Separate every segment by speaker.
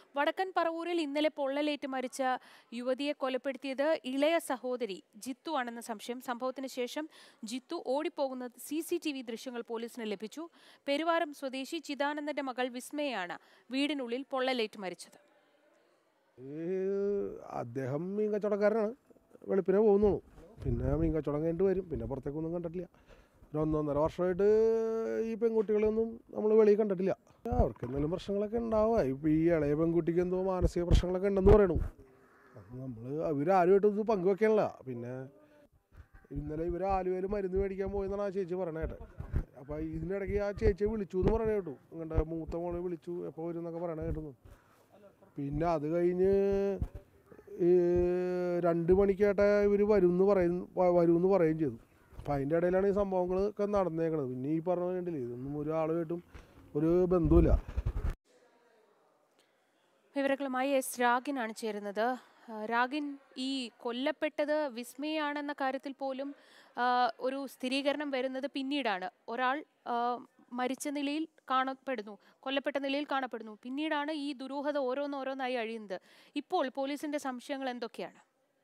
Speaker 1: വടക്കൻ പറവൂരിൽ ഇന്നലെ പൊള്ളലേറ്റ് മരിച്ച യുവതിയെ കൊലപ്പെടുത്തിയത് ഇളയ സഹോദരി ജിത്തു ആണെന്ന സംശയം. സംഭവത്തിന് ശേഷം ജിത്തു ഓടിപ്പോകുന്ന CCTV ദൃശ്യങ്ങൾ പോലീസിന് ലഭിച്ചു. പെരുവാരം സ്വദേശി ചിദാനന്ദന്റെ മകൾ വിസ്മയാണ് വീടിനുള്ളിൽ പൊള്ളലേറ്റ് മരിച്ചത്.
Speaker 2: അദ്ദേഹം മീൻ കച്ചവടക്കാരനാണ്. വെളുപ്പിനെ പോകുന്നുള്ളൂ. പിന്നെ മീൻ കച്ചവടം കഴിഞ്ഞിട്ട് വരും. പിന്നെ പുറത്തേക്കൊന്നും കണ്ടിട്ടില്ല. ഒരു 1.5 വർഷമായിട്ട് ഈ പെൺകുട്ടികളൊന്നും നമ്മൾ വെളിയിൽ കണ്ടിട്ടില്ല. അവർക്ക് എന്തെങ്കിലും പ്രശ്നങ്ങളൊക്കെ ഉണ്ടാവുക. ഇപ്പോൾ ഈ ഇളയ പെൺകുട്ടിക്ക് എന്തോ മാനസിക പ്രശ്നങ്ങളൊക്കെ ഉണ്ടെന്ന് പറയണു. നമ്മൾ ഇവരാരുമായിട്ടും ഇത് പങ്കുവെക്കാനില്ല. പിന്നെ ഇന്നലെ ഇവർ ആലുവയിൽ മരുന്ന് മേടിക്കാൻ പോയെന്നാണ് ആ ചേച്ചി പറയണേട്ടെ. അപ്പോൾ ഇതിനിടയ്ക്ക് ആ ചേച്ചിയെ വിളിച്ചു എന്ന് പറയണ കേട്ടു. ഇങ്ങോട്ട് മൂത്ത മോളെ വിളിച്ചു, എപ്പോൾ വരും എന്നൊക്കെ പറയണ കേട്ടു. പിന്നെ അത് കഴിഞ്ഞ് 2 മണിക്കായിട്ട് ഇവർ വരുമെന്ന് പറയുകയും ചെയ്തു. അപ്പം അതിൻ്റെ ഇടയിലാണ് ഈ സംഭവങ്ങളൊക്കെ നടന്നേക്കണത്. പിന്നെ ഈ പറഞ്ഞ കണ്ടില്ലേ, ഇതൊന്നും ഒരാളുമായിട്ടും ഒരു ബന്ധവുമില്ല.
Speaker 1: വിവരങ്ങളുമായി രാഗിനാണ് ചേരുന്നത്. രാഗിൻ, ഈ കൊല്ലപ്പെട്ടത് വിസ്മയാണെന്ന കാര്യത്തിൽ പോലും ഒരു സ്ഥിരീകരണം വരുന്നത് പിന്നീടാണ്. ഒരാൾ മരിച്ച നിലയിൽ കൊല്ലപ്പെട്ട നിലയിൽ കാണപ്പെടുന്നു. പിന്നീടാണ് ഈ ദുരൂഹത ഓരോന്നോരോന്നായി അഴിയുന്നത്. ഇപ്പോൾ പോലീസിന്റെ സംശയങ്ങൾ എന്തൊക്കെയാണ്?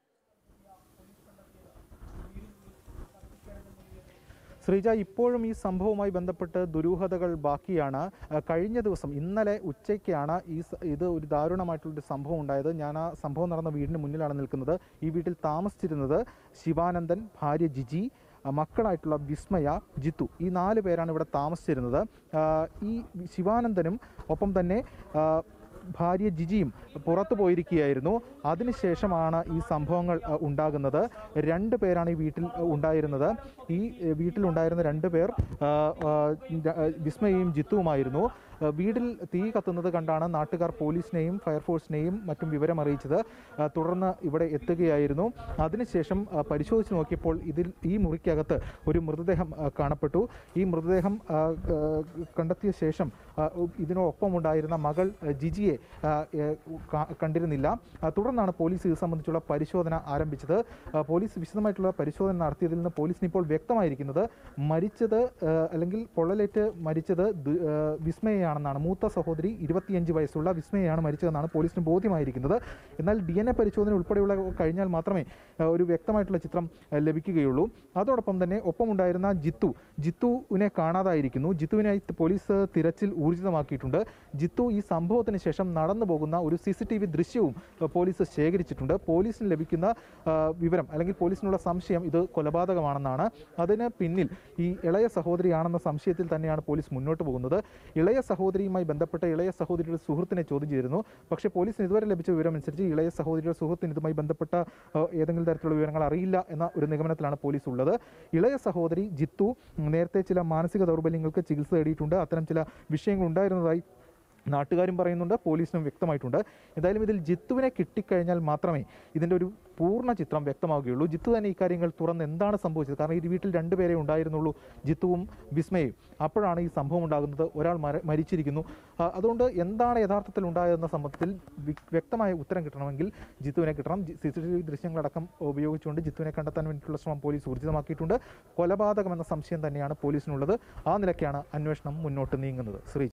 Speaker 3: ശ്രീജ, ഇപ്പോഴും ഈ സംഭവവുമായി ബന്ധപ്പെട്ട് ദുരൂഹതകൾ ബാക്കിയാണ്. കഴിഞ്ഞ ദിവസം ഇന്നലെ ഉച്ചയ്ക്കാണ് ഇത് ഒരു ദാരുണമായിട്ടുള്ളൊരു സംഭവം ഉണ്ടായത്. ഞാൻ ആ സംഭവം നടന്ന വീടിന് മുന്നിലാണ് നിൽക്കുന്നത്. ഈ വീട്ടിൽ താമസിച്ചിരുന്നത് ശിവാനന്ദൻ, ഭാര്യ ജിജി, മക്കളായിട്ടുള്ള വിസ്മയ, ജിത്തു, ഈ 4 പേരാണ് ഇവിടെ താമസിച്ചിരുന്നത്. ഈ ശിവാനന്ദനും ഒപ്പം തന്നെ ഭാര്യ ജിജിയും പുറത്തു പോയിരിക്കുകയായിരുന്നു. അതിനുശേഷമാണ് ഈ സംഭവങ്ങൾ ഉണ്ടാകുന്നത്. 2 പേരാണ് ഈ വീട്ടിൽ ഉണ്ടായിരുന്നത്. ഈ വീട്ടിലുണ്ടായിരുന്ന 2 പേർ വിസ്മയയും ജിത്തുവുമായിരുന്നു. വീട്ടിൽ തീ കത്തുന്നത് കണ്ടാണ് നാട്ടുകാർ പോലീസിനെയും ഫയർഫോഴ്സിനെയും മറ്റും വിവരം അറിയിച്ചത്. തുടർന്ന് ഇവിടെ എത്തുകയായിരുന്നു. അതിനുശേഷം പരിശോധിച്ച് നോക്കിയപ്പോൾ ഈ മുറിക്കകത്ത് ഒരു മൃതദേഹം കാണപ്പെട്ടു. ഈ മൃതദേഹം കണ്ടെത്തിയ ശേഷം ഇതിനൊപ്പമുണ്ടായിരുന്ന മകൾ ജിജിയെ കണ്ടിരുന്നില്ല. തുടർന്നാണ് പോലീസ് ഇത് സംബന്ധിച്ചുള്ള പരിശോധന ആരംഭിച്ചത്. പോലീസ് വിശദമായിട്ടുള്ള പരിശോധന നടത്തിയതിൽ നിന്ന് പോലീസിന് ഇപ്പോൾ വ്യക്തമായിരിക്കുന്നത് മരിച്ചത് അല്ലെങ്കിൽ പൊള്ളലേറ്റ് മരിച്ചത് വിസ്മയാണെന്നാണ്. മൂത്ത സഹോദരി 25 വയസ്സുള്ള വിസ്മയാണ് മരിച്ചതെന്നാണ് പോലീസിന് ബോധ്യമായിരിക്കുന്നത്. എന്നാൽ DNA പരിശോധന ഉൾപ്പെടെയുള്ള കഴിഞ്ഞാൽ മാത്രമേ ഒരു വ്യക്തമായിട്ടുള്ള ചിത്രം ലഭിക്കുകയുള്ളൂ. അതോടൊപ്പം തന്നെ ഒപ്പമുണ്ടായിരുന്ന ജിത്തുവിനെ കാണാതായിരിക്കുന്നു. ജിത്തുവിനായി പോലീസ് തിരച്ചിൽ ഊർജിതമാക്കിയിട്ടുണ്ട്. ജിത്തു ഈ സംഭവത്തിന് ശേഷം നടന്നു പോകുന്ന ഒരു CCTV ദൃശ്യവും പോലീസ് ശേഖരിച്ചിട്ടുണ്ട്. പോലീസിന് ലഭിക്കുന്ന വിവരം അല്ലെങ്കിൽ പോലീസിനുള്ള സംശയം ഇത് കൊലപാതകമാണെന്നാണ്. അതിന് പിന്നിൽ ഈ ഇളയ സഹോദരിയാണെന്ന സംശയത്തിൽ തന്നെയാണ് പോലീസ് മുന്നോട്ട് പോകുന്നത്. ഇളയ സഹോദരിയുമായി ബന്ധപ്പെട്ട് ഇളയ സഹോദരിയുടെ സുഹൃത്തിനെ ചോദ്യം ചെയ്തിരുന്നു. പക്ഷേ പോലീസിന് ഇതുവരെ ലഭിച്ച വിവരം അനുസരിച്ച് ഇളയ സഹോദരിയുടെ സുഹൃത്തിന് ഇതുമായി ബന്ധപ്പെട്ട ഏതെങ്കിലും തരത്തിലുള്ള വിവരങ്ങൾ അറിയില്ല എന്ന ഒരു നിഗമനത്തിലാണ് പോലീസ് ഉള്ളത്. ഇളയ സഹോദരി ജിത്തു നേരത്തെ ചില മാനസിക ദൗർബല്യങ്ങൾക്ക് ചികിത്സ തേടിയിട്ടുണ്ട്. അത്തരം ചില വിഷയങ്ങൾ ഉണ്ടായിരുന്നതായി നാട്ടുകാരും പറയുന്നുണ്ട്, പോലീസിനും വ്യക്തമായിട്ടുണ്ട്. എന്തായാലും ഇതിൽ ജിത്തുവിനെ കിട്ടിക്കഴിഞ്ഞാൽ മാത്രമേ ഇതിൻ്റെ ഒരു പൂർണ്ണ ചിത്രം വ്യക്തമാവുകയുള്ളൂ. ജിത്തു തന്നെ ഇക്കാര്യങ്ങൾ തുറന്ന് എന്താണ് സംഭവിച്ചത്, കാരണം ഈ വീട്ടിൽ 2 പേരെ ഉണ്ടായിരുന്നുള്ളൂ, ജിത്തുവും വിസ്മയും. അപ്പോഴാണ് ഈ സംഭവം ഉണ്ടാകുന്നത്. ഒരാൾ മരിച്ചിരിക്കുന്നു. അതുകൊണ്ട് എന്താണ് യഥാർത്ഥത്തിൽ ഉണ്ടായതെന്ന സംബന്ധത്തിൽ വ്യക്തമായ ഉത്തരം കിട്ടണമെങ്കിൽ ജിത്തുവിനെ കിട്ടണം. CCTV ദൃശ്യങ്ങളടക്കം ഉപയോഗിച്ചുകൊണ്ട് ജിത്തുവിനെ കണ്ടെത്താൻ വേണ്ടിയിട്ടുള്ള ശ്രമം പോലീസ് ഊർജിതമാക്കിയിട്ടുണ്ട്. കൊലപാതകമെന്ന സംശയം തന്നെയാണ് പോലീസിനുള്ളത്. ആ നിലയ്ക്കാണ് അന്വേഷണം മുന്നോട്ട് നീങ്ങുന്നത്. ശ്രീ